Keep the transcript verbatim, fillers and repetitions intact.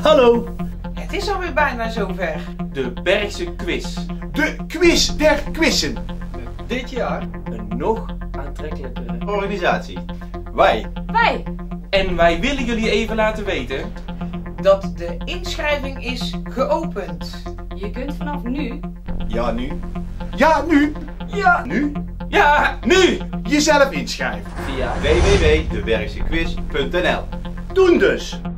Hallo! Het is alweer bijna zover. De Bergse quiz. De quiz der quizzen. Dit jaar een nog aantrekkelijkere Organisatie. Wij. Wij. En wij willen jullie even laten weten Dat de inschrijving is geopend. Je kunt vanaf nu Ja, nu. Ja, nu. Ja, Nu. ja, nu! Jezelf inschrijven. Via w w w punt de bergse quiz punt n l. Doen dus.